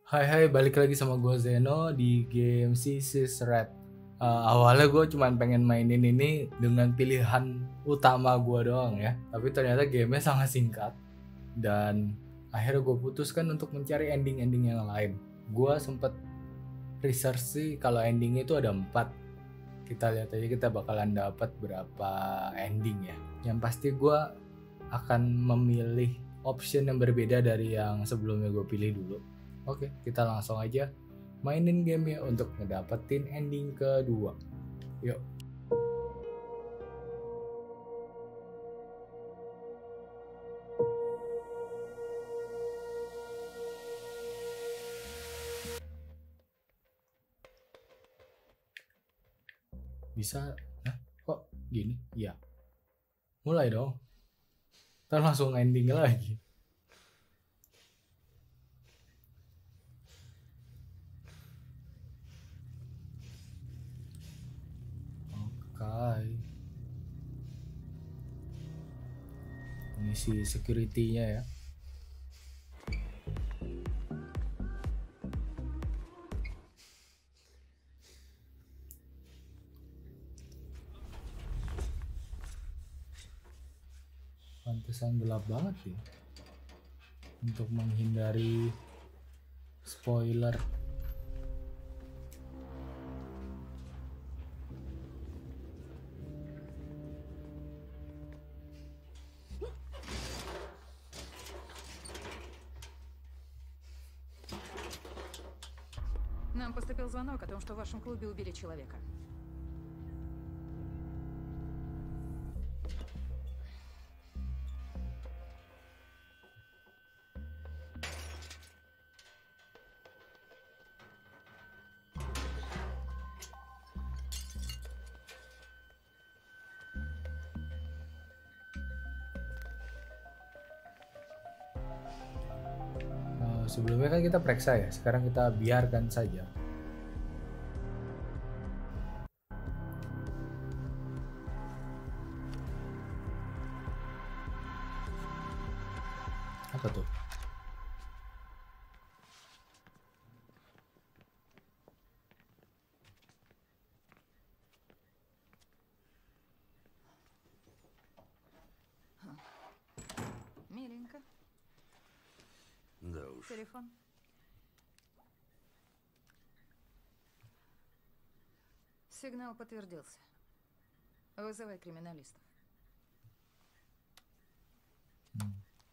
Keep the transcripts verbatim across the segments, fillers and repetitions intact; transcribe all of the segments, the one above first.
Hai hai, balik lagi sama gue Zeno di game Sis's Red. Uh, awalnya gue cuma pengen mainin ini dengan pilihan utama gue doang ya. Tapi ternyata gamenya sangat singkat. Dan akhirnya gue putuskan untuk mencari ending-ending yang lain. Gue sempet research sih kalau endingnya itu ada empat. Kita lihat aja kita bakalan dapat berapa ending ya. Yang pasti gue akan memilih option yang berbeda dari yang sebelumnya gue pilih dulu. Oke, kita langsung aja mainin gamenya untuk ngedapetin ending kedua. Yuk. Bisa? Hah? Kok gini? Iya. Mulai dong. Ntar langsung ending lagi. Oke. Ini si security-nya ya. Pantesan gelap banget sih. Untuk menghindari spoiler. Нам поступил звонок о том, что в вашем клубе убили человека. Uh, sebelumnya kan kita periksa ya, sekarang kita biarkan saja. Apa tuh? Миленько. Да уж. Телефон. Сигнал подтвердился. Вызывай криминалистов. Hmm.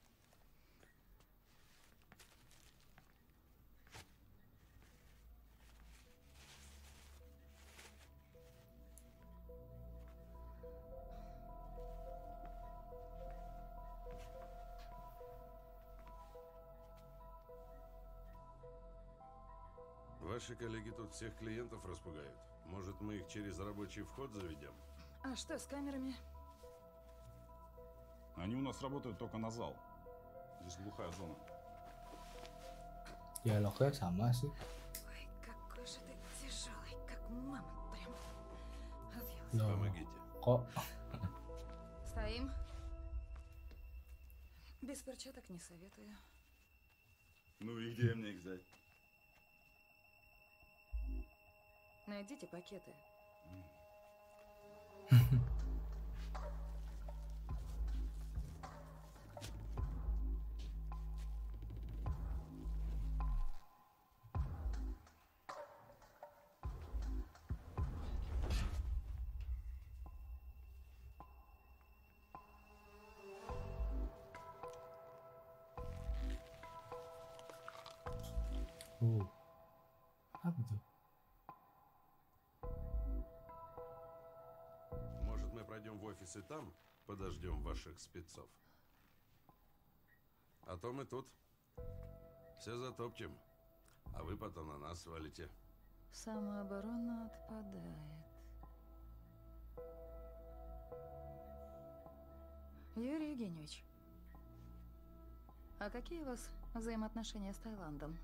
Ваши коллеги тут всех клиентов распугают. Может, мы их через рабочий вход заведем? А что с камерами? Они у нас работают только на зал. Здесь глухая зона. Dialognya sama sih. Ой, какой же ты тяжелый, как мамонт прям. Отъелась. Loh, Помогите. kok Стоим. Без перчаток не советую. Ну и где мне их взять? Найдите пакеты. Uh. Apa tuh? Может, мы пройдем в офис и там подождем ваших спецов? А то мы тут все затопчем, а вы потом на нас свалите. Самооборона отпадает. Юрий Евгеньевич, а какие у вас взаимоотношения с Таиландом?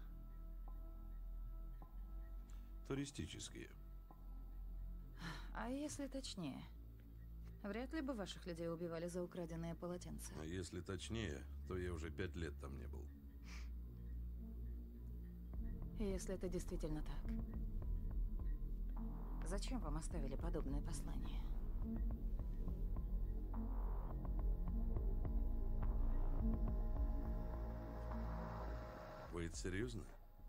Туристические. А если точнее? Вряд ли бы ваших людей убивали за украденные полотенца. А если точнее, то я уже пять лет там не был. Если это действительно так, зачем вам оставили подобное послание? Вы это серьезно?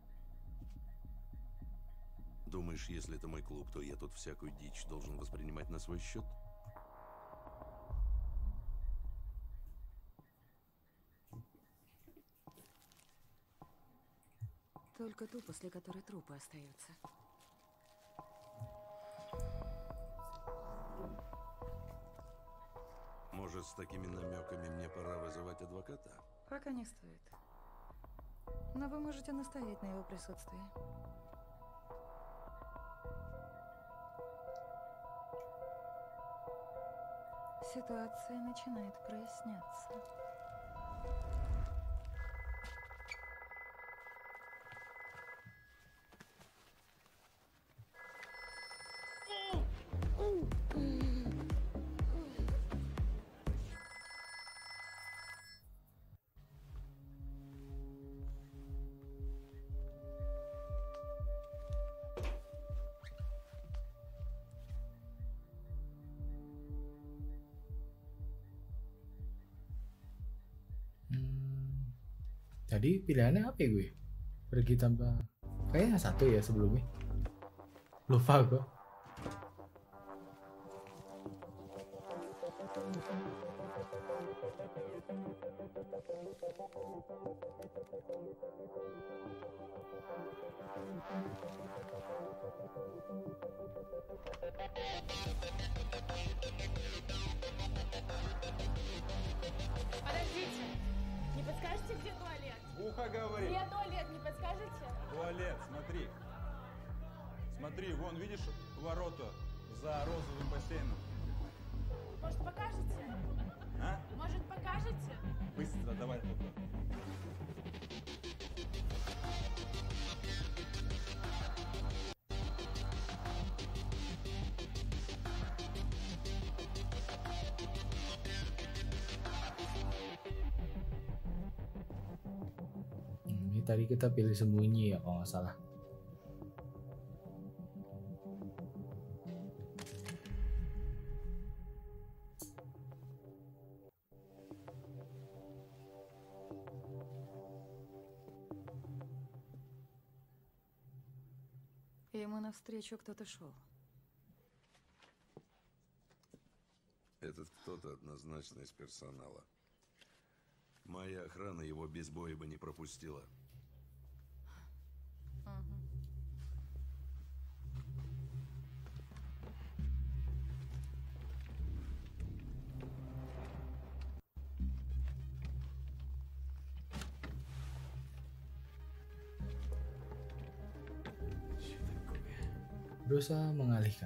Думаешь, если это мой клуб, то я тут всякую дичь должен воспринимать на свой счет? Только ту, после которой трупы остаются. Может, с такими намеками мне пора вызывать адвоката? Пока не стоит. Но вы можете настоять на его присутствии. Ситуация начинает проясняться. Hmm. Tadi pilihannya apa ya gue? Pergi tanpa kayaknya satu ya sebelumnya. Lupa gue. Подождите, не подскажете, где туалет? Ухо говори. Где туалет, не подскажете? Туалет, смотри. Смотри, вон, видишь ворота за розовым бассейном? Может, покажете? А? Может, покажете? Быстро, давай туда. Hmm, ini tadi kita pilih sembunyi ya kalau nggak salah. Ему навстречу кто-то шел. Этот кто-то однозначно из персонала. Моя охрана его без боя бы не пропустила. Berusaha mengalihkan.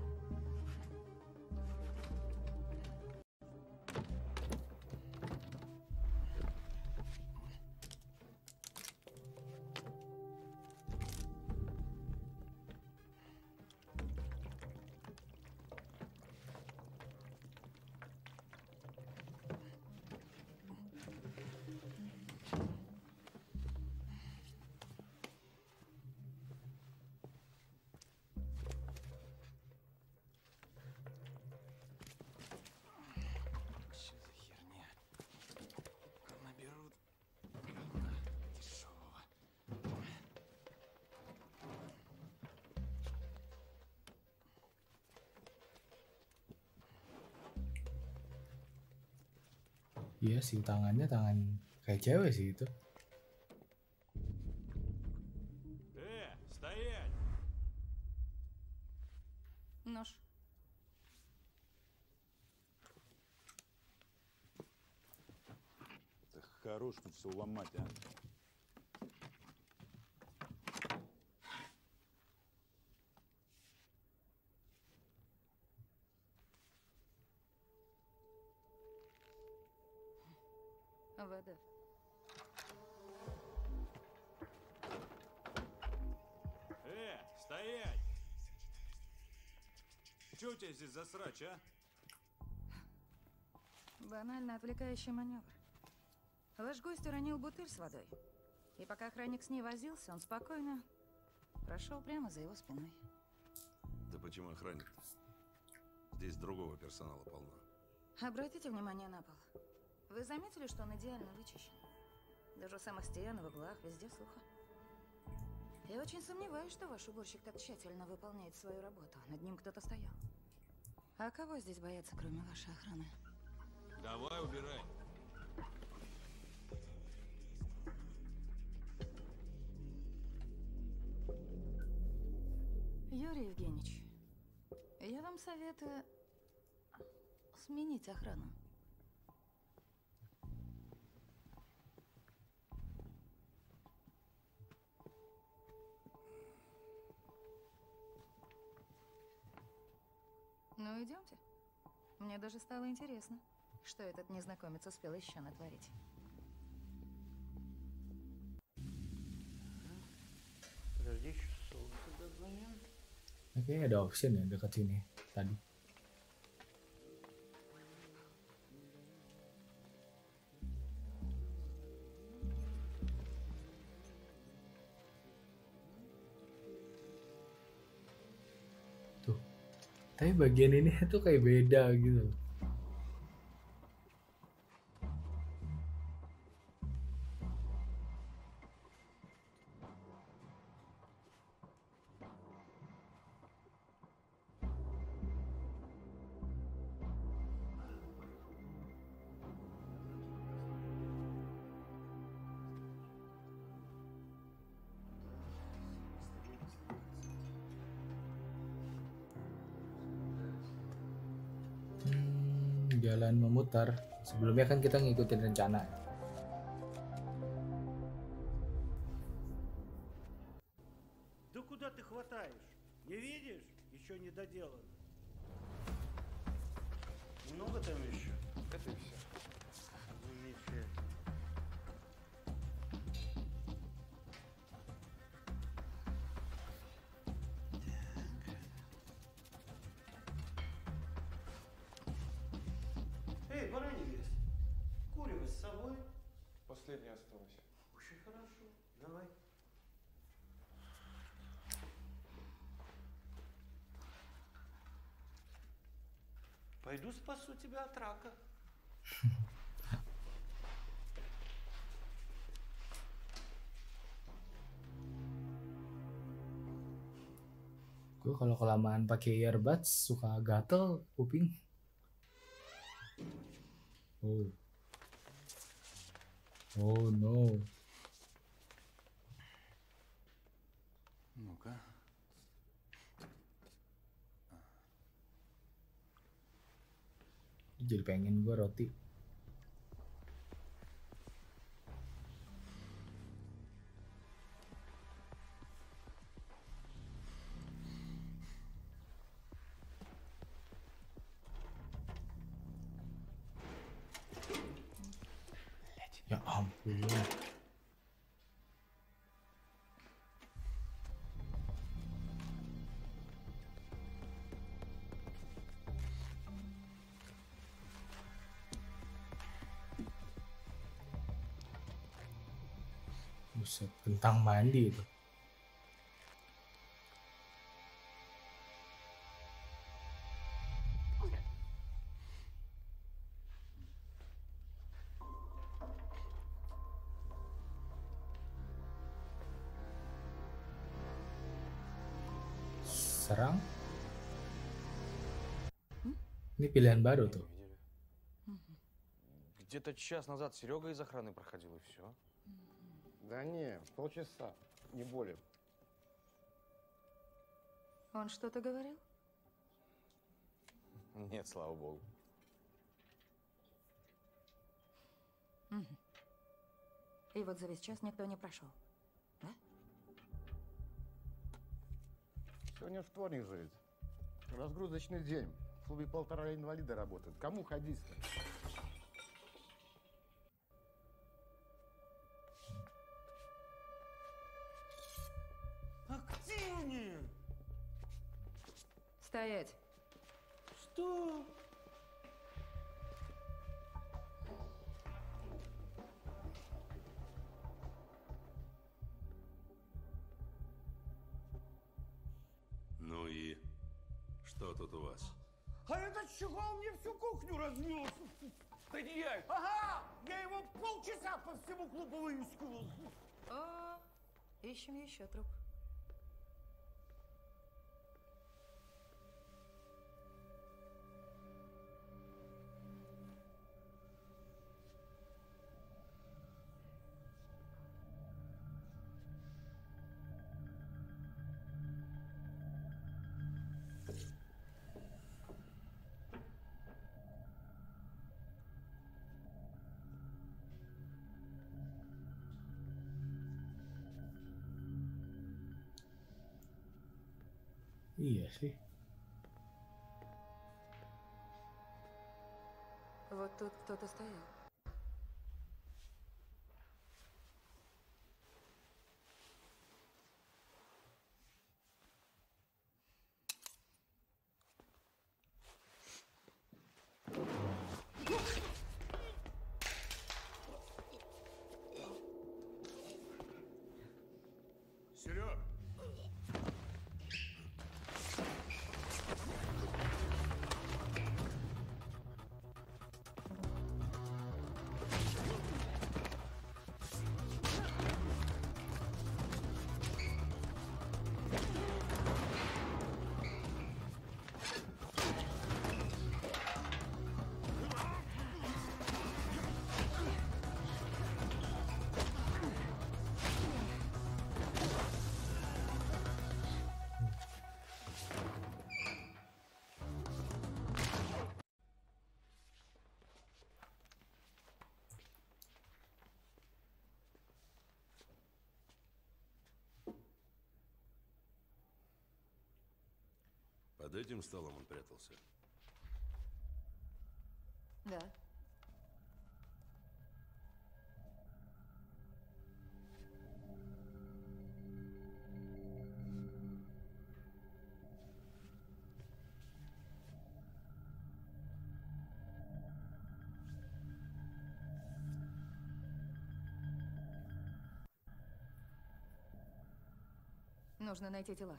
Что за херня? Наберут говна дешевого. Iya sih, tangannya tangan kayak cewek sih itu. Э, стоять! Нож. Да хорош тут все ломать, а. ВД. Э, стоять! Че у тебя здесь за срач, а? Банально отвлекающий маневр. Ваш гость уронил бутыль с водой. И пока охранник с ней возился, он спокойно прошел прямо за его спиной. Да почему охранник-то? Здесь другого персонала полно. Обратите внимание на пол. Вы заметили, что он идеально вычищен? Даже у самых стен, в углах, везде сухо. Я очень сомневаюсь, что ваш уборщик так тщательно выполняет свою работу. Над ним кто-то стоял. А кого здесь боятся, кроме вашей охраны? Давай, убирай. Юрий Евгеньевич, я вам советую сменить охрану. Ну, идемте. Мне даже стало интересно, что этот незнакомец успел еще натворить. Подожди, еще соус добавим. Kayaknya ada option ya dekat sini tadi. Tuh. Tapi bagian ini tuh kayak beda gitu. Jalan memutar. Sebelumnya kan kita ngikutin rencana. Да куда ты хватаешь? Не видишь? Еще не доделано. Много там еще? Это и все. Замечательно. Эй, бараний весь. Курево с собой? Последнее осталось. Очень хорошо. Давай. Пойду спасу тебя от рака. Gue kalau kelamaan pakai earbuds suka gatel kuping. Oh. Oh no. Ну-ка. Jadi pengen gue roti. Ya ampun. Buset, kentang mandi itu. Serang. Ini pilihan baru tuh. Где-то час назад Серега из охраны проходил, и все. Да не, полчаса, не более. Он что-то говорил? Нет, слава богу. Мгм. И вот за весь час никто не прошел. Да? Сегодня ж вторник же ведь. Разгрузочный день. В клубе полтора инвалида работают. Кому ходить-то? А где они? Стоять. Что? Что тут у вас? А этот чугун мне всю кухню разнес. Да не я. Ага, я его полчаса по всему клубу выискивал. О, ищем еще труп. Iya sih. Вот тут кто-то стоял. Серег! Под этим столом он прятался. Да. Нужно найти тела.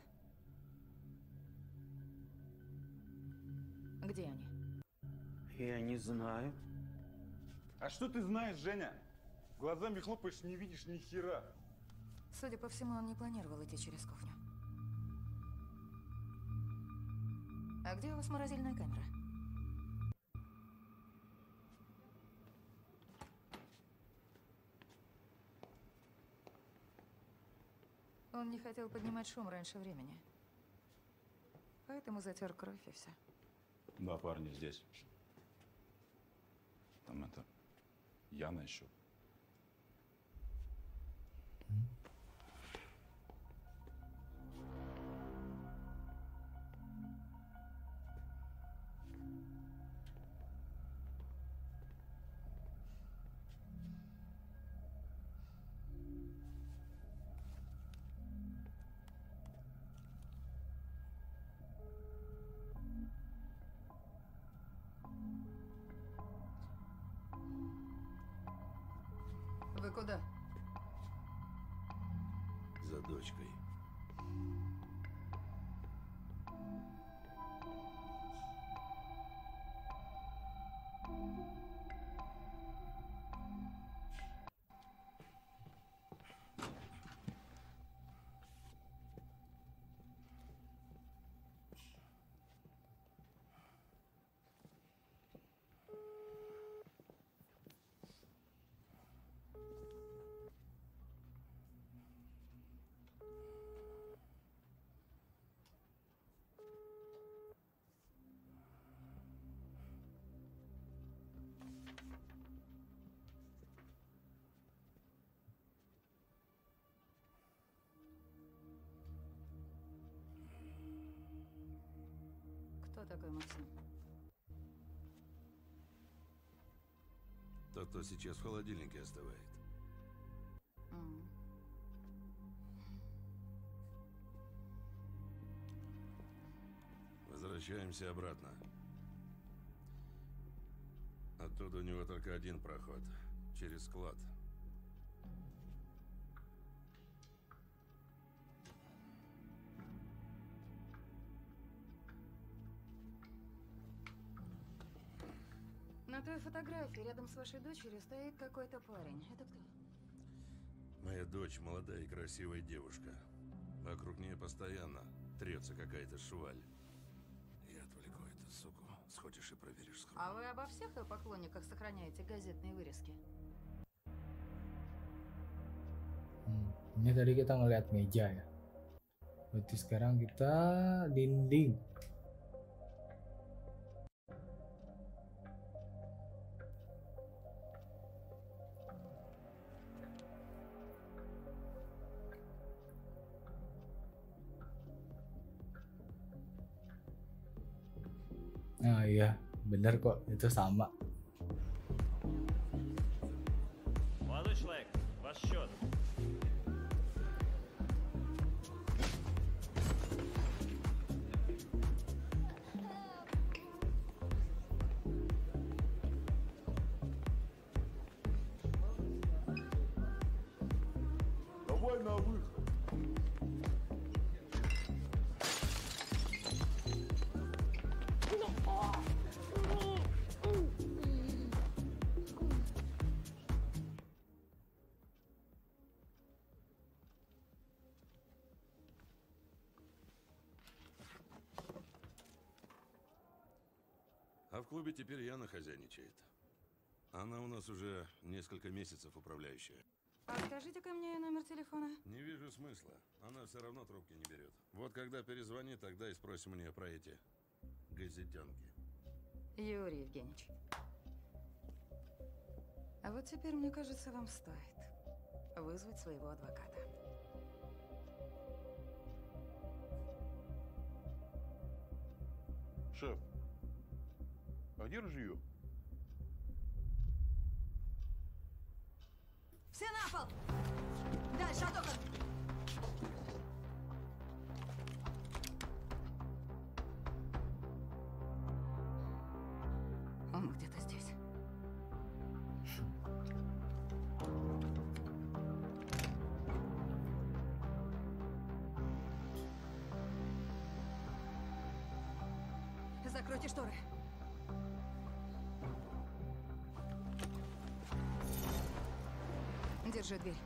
Где они? Я не знаю. А что ты знаешь, Женя? Глазами хлопаешь, не видишь ни хера. Судя по всему, он не планировал идти через кухню. А где у вас морозильная камера? Он не хотел поднимать шум раньше времени. Поэтому затер кровь и все. Да, парни, здесь. Там это... Яна еще. Вы куда? За дочкой. Кто такой Максим? Тот, кто сейчас в холодильнике остывает. М. Возвращаемся обратно. Оттуда у него только один проход. Через склад. второй фотографии рядом с вашей дочерью стоит какой-то парень. Это кто? Моя дочь молодая и красивая девушка. Вокруг нее постоянно трется какая-то шваль. Я отвлеку эту суку. Сходишь и проверишь схрон. А вы обо всех ее поклонниках сохраняете газетные вырезки? Hmm, ini tadi kita ngeliat meja ya. Berarti sekarang kita dinding. Ah iya, bener kok, itu sama. Молодой человек, ваш счет. Давай на выход. А в клубе теперь Яна хозяйничает. Она у нас уже несколько месяцев управляющая. А скажите-ка мне номер телефона. Не вижу смысла. Она все равно трубки не берет. Вот когда перезвонит, тогда и спросим у нее про эти газетенки. Юрий Евгеньевич. А вот теперь, мне кажется, вам стоит вызвать своего адвоката. Шеф, а где ружье? Все на пол! Дальше от окон! Он где-то здесь. Закройте шторы. Держи дверь.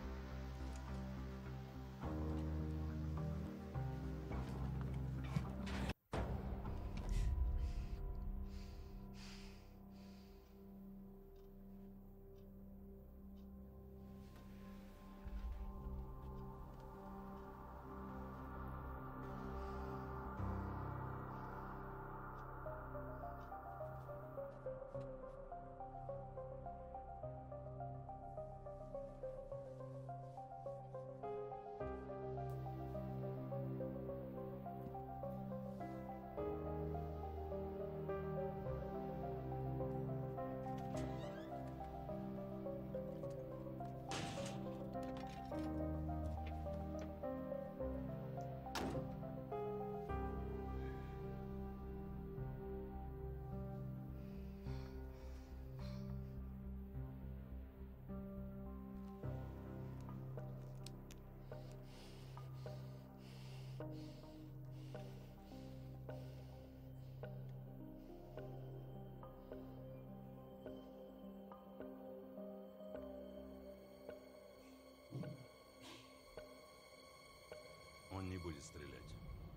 Он не будет стрелять.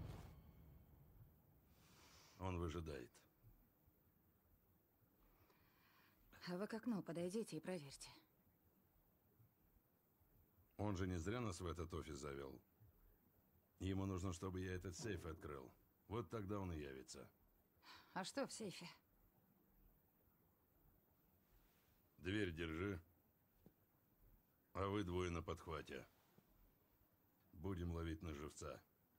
Он выжидает. А вы к окну подойдите и проверьте. Он же не зря нас в этот офис завел. Ему нужно, чтобы я этот сейф открыл. Вот тогда он и явится. А что в сейфе? Дверь держи. А вы двое на подхвате. Будем ловить на живца.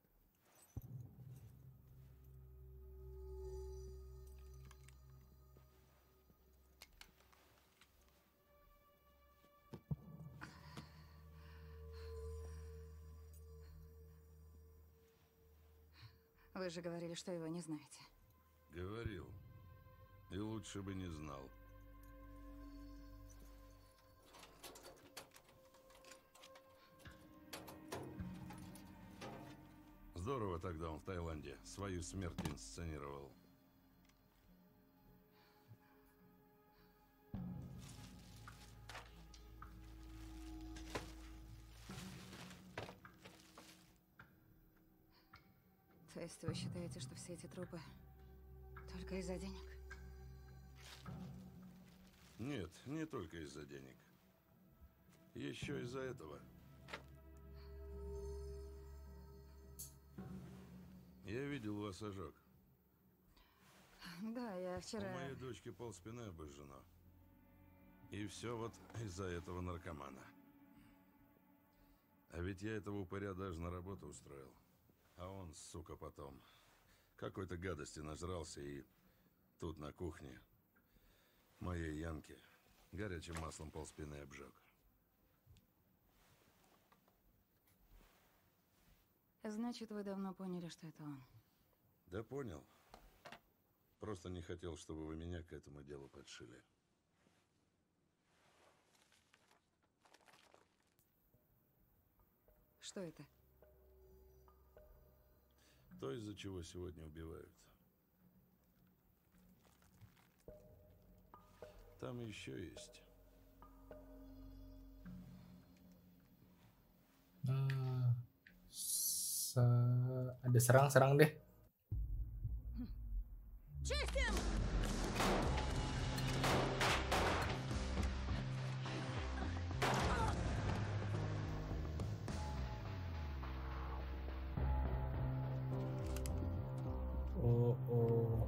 Вы же говорили, что его не знаете. Говорил. И лучше бы не знал. Здорово тогда он в Таиланде свою смерть инсценировал. То есть вы считаете, что все эти трупы только из-за денег? Нет, не только из-за денег. Еще из-за этого. Я видел у вас ожог. Да, я вчера... У моей дочки полспины обожжено. И все вот из-за этого наркомана. А ведь я этого упыря даже на работу устроил. А он, сука, потом какой-то гадости нажрался и тут на кухне моей Янки горячим маслом полспины обжег. Значит, вы давно поняли, что это он. Да понял. Просто не хотел, чтобы вы меня к этому делу подшили. Что это? То, из-за чего сегодня убивают. Там еще есть. Hmm, se- ada serang-serang deh. Чистим! Oh, oh.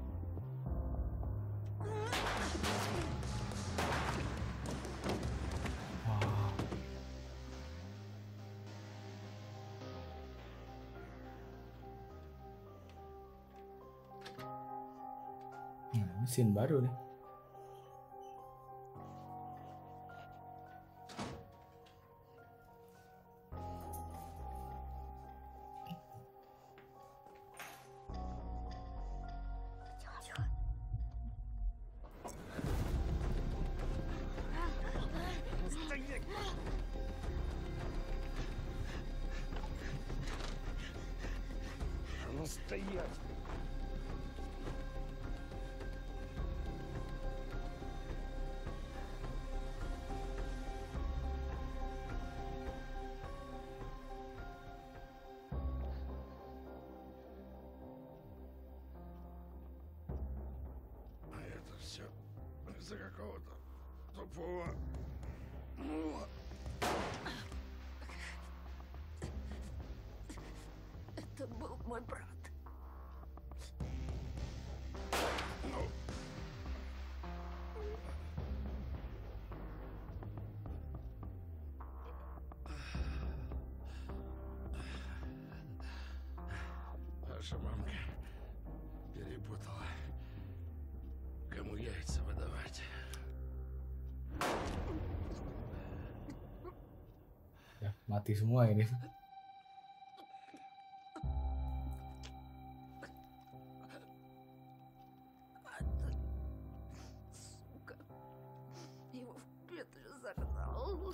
Wah. Nah, ini scene baru nih. Стоять! А ну стоять! А это все из-за какого-то тупого мула. Это был мой брат. Ну, ваша мамка перепутала, кому яйца выдавать. Ya, mati semua ini. Сука. Его в клетке загнал.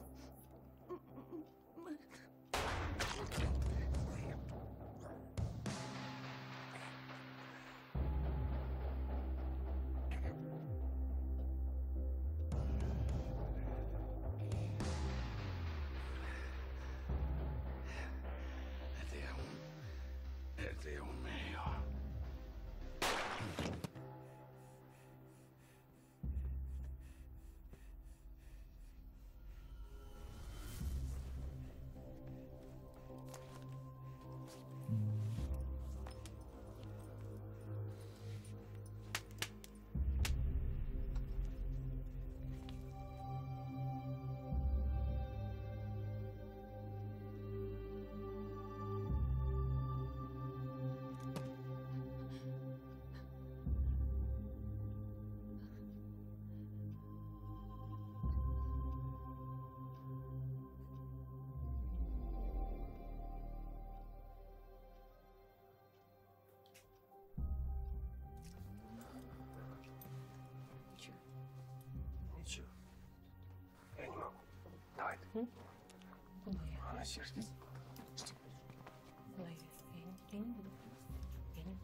Это я, ум- это я умею. Ничего. Я не могу. Давай ты. Она сердится. Я не буду. Я не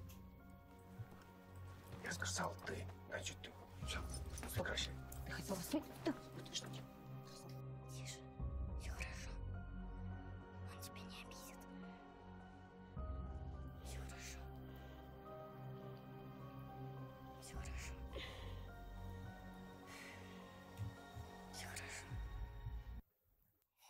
Я сказал ты. Значит ты. Все. Прекращай. Ты хотела спать? Да. Подожди. Тише. Все хорошо. Он тебя не обидит. Все хорошо.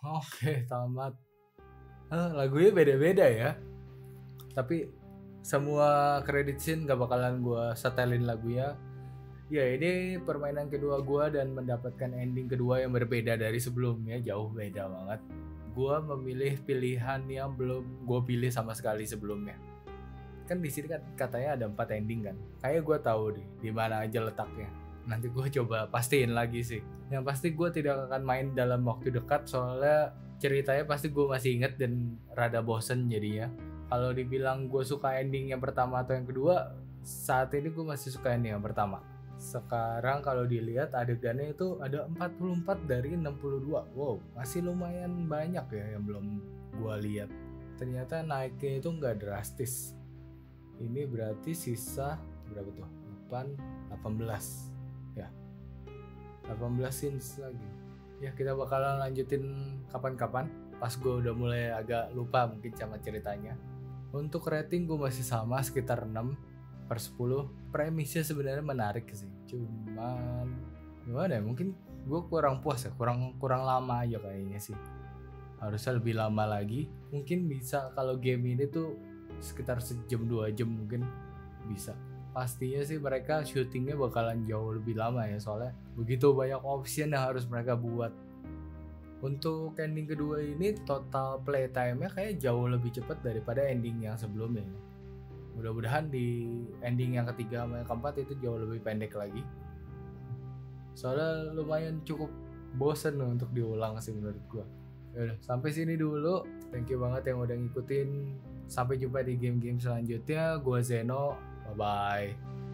Oke, tamat. Eh, lagunya beda-beda ya. Tapi semua credit scene gak bakalan gue setelin lagunya. Ya ini permainan kedua gue dan mendapatkan ending kedua yang berbeda dari sebelumnya. Jauh beda banget. Gue memilih pilihan yang belum gue pilih sama sekali sebelumnya. Kan di sini kan katanya ada empat ending kan. Kayak gue tahu deh di mana aja letaknya. Nanti gue coba pastiin lagi sih. Yang pasti gue tidak akan main dalam waktu dekat soalnya ceritanya pasti gue masih inget dan rada bosen jadinya. Kalau dibilang gue suka ending yang pertama atau yang kedua, saat ini gue masih suka ending yang pertama. Sekarang kalau dilihat adegannya itu ada empat puluh empat dari enam puluh dua. Wow, masih lumayan banyak ya yang belum gue lihat. Ternyata naiknya itu nggak drastis. Ini berarti sisa berapa tuh? delapan, delapan belas ya. delapan belas scenes lagi. Ya kita bakalan lanjutin kapan-kapan. Pas gue udah mulai agak lupa mungkin sama ceritanya. Untuk rating gue masih sama sekitar enam per sepuluh. Premisnya sebenarnya menarik sih. Cuman gimana ya, mungkin gue kurang puas ya. Kurang kurang lama aja kayaknya sih. Harusnya lebih lama lagi. Mungkin bisa kalau game ini tuh sekitar sejam dua jam mungkin bisa. Pastinya sih mereka syutingnya bakalan jauh lebih lama ya, soalnya begitu banyak option yang harus mereka buat. Untuk ending kedua ini total playtime-nya kayak jauh lebih cepat daripada ending yang sebelumnya. Mudah-mudahan di ending yang ketiga sama yang keempat itu jauh lebih pendek lagi. Soalnya lumayan cukup bosen untuk diulang sih menurut gua. Yaudah, sampai sini dulu. Thank you banget yang udah ngikutin. Sampai jumpa di game-game selanjutnya. Gua Zeno. Bye-bye.